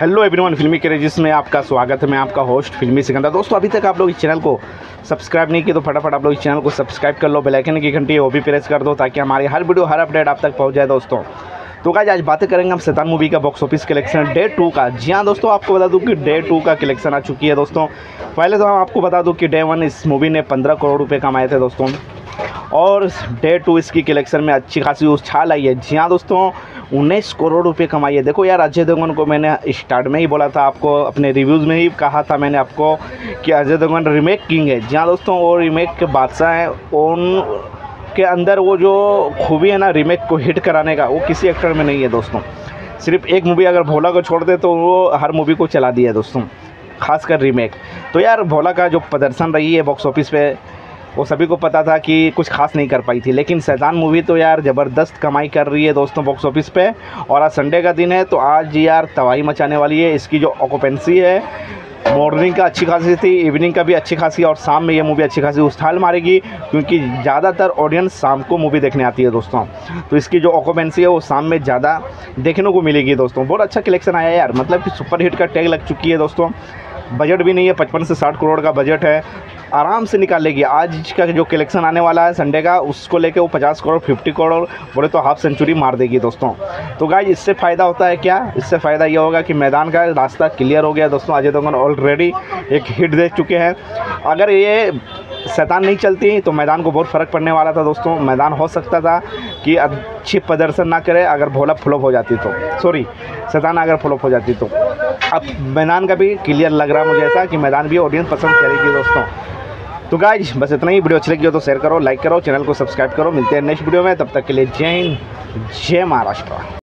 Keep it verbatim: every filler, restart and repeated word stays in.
Hello everyone, फिल्मी क्रेजिस में आपका स्वागत है। मैं आपका होस्ट फिल्मी सिकंदर। दोस्तों, अभी तक आप लोग इस चैनल को सब्सक्राइब नहीं किए तो फटाफट आप लोग इस चैनल को सब्सक्राइब कर लो, बेल आइकन की घंटी वो भी प्रेस कर दो ताकि हमारी हर वीडियो हर अपडेट आप तक पहुंच जाए। दोस्तों तो गाइस, आज बातें करेंगे हम शैतान मूवी का box office collection day two का। जी हाँ दोस्तों, आपको बता दूं कि डे टू का कलेक्शन आ चुकी है। दोस्तों पहले तो हम आपको बता दूं कि डे वन इस मूवी ने पंद्रह करोड़ रुपये कमाए थे दोस्तों, और डे टू इसकी कलेक्शन में अच्छी खासी उछाल आई है। जी हाँ दोस्तों, उन्नीस करोड़ रुपए कमाई है। देखो यार, अजय देवगन को मैंने स्टार्ट में ही बोला था, आपको अपने रिव्यूज़ में ही कहा था मैंने आपको कि अजय देवगन रीमेक किंग है। जी हाँ दोस्तों, वो रीमेक के बादशाह हैं। उन के अंदर वो जो खूबी है ना रीमेक को हिट कराने का, वो किसी एक्टर में नहीं है दोस्तों। सिर्फ एक मूवी अगर भोला को छोड़ दे तो वो हर मूवी को चला दिया है दोस्तों, खासकर रीमेक। तो यार भोला का जो प्रदर्शन रही है बॉक्स ऑफिस पे, वो सभी को पता था कि कुछ खास नहीं कर पाई थी, लेकिन शैतान मूवी तो यार ज़बरदस्त कमाई कर रही है दोस्तों बॉक्स ऑफिस पे। और आज संडे का दिन है तो आज यार तबाही मचाने वाली है। इसकी जो ऑक्यूपेंसी है मॉर्निंग का अच्छी खासी थी, इवनिंग का भी अच्छी खासी, और शाम में ये मूवी अच्छी खासी उछाल मारेगी क्योंकि ज़्यादातर ऑडियंस शाम को मूवी देखने आती है दोस्तों। तो इसकी जो ऑक्यूपेंसी है वो शाम में ज़्यादा देखने को मिलेगी दोस्तों। बहुत अच्छा कलेक्शन आया यार, मतलब कि सुपर हिट का टैग लग चुकी है दोस्तों। बजट भी नहीं है, पचपन से साठ करोड़ का बजट है, आराम से निकाल लेगी। आज का जो कलेक्शन आने वाला है संडे का, उसको लेके वो पचास करोड़ फिफ्टी करोड़ बोले तो हाफ सेंचुरी मार देगी दोस्तों। तो गाइस, इससे फ़ायदा होता है क्या? इससे फ़ायदा ये होगा कि मैदान का रास्ता क्लियर हो गया दोस्तों। अजय देवगन ऑलरेडी एक हिट दे चुके हैं। अगर ये शैतान नहीं चलती तो मैदान को बहुत फ़र्क पड़ने वाला था दोस्तों। मैदान हो सकता था कि अच्छी प्रदर्शन ना करे अगर भोला फ्लॉप हो जाती तो, सॉरी शैतान अगर फ्लॉप हो जाती तो। अब मैदान का भी क्लियर लग रहा है मुझे ऐसा कि मैदान भी ऑडियंस पसंद करेगी दोस्तों। तो गाइस, बस इतना ही। वीडियो अच्छी लगी हो तो शेयर करो, लाइक करो, चैनल को सब्सक्राइब करो। मिलते हैं नेक्स्ट वीडियो में, तब तक के लिए जय हिंद, जय महाराष्ट्र।